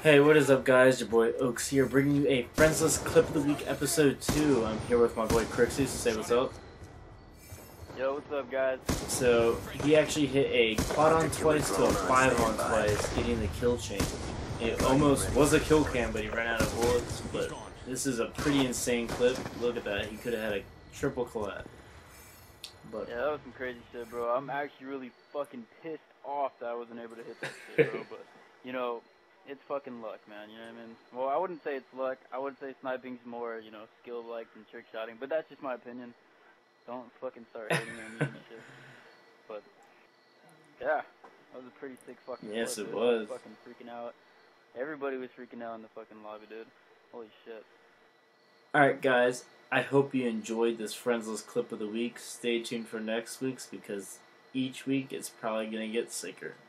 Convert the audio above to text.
Hey, what is up, guys? Your boy Oaks here, bringing you a Friendsless Clip of the Week, Episode 2. I'm here with my boy Crixie, so say what's up. Yo, what's up, guys? So, he actually hit a quad on twice to a 5 on twice, getting the kill chain. It almost was a kill cam, but he ran out of bullets, but this is a pretty insane clip. Look at that, he could have had a triple collab. But yeah, that was some crazy shit, bro. I'm actually really fucking pissed off that I wasn't able to hit that shit, bro, but, you know, it's fucking luck, man, you know what I mean? Well, I wouldn't say it's luck. I would say sniping's more, you know, skill-like than trick shotting, but that's just my opinion. Don't fucking start hating on me and shit. But, yeah, that was a pretty sick fucking yes, clip, it dude. was. I was fucking freaking out. Everybody was freaking out in the fucking lobby, dude. Holy shit. Alright, guys, I hope you enjoyed this Friendsless Clip of the Week. Stay tuned for next week's, because each week it's probably going to get sicker.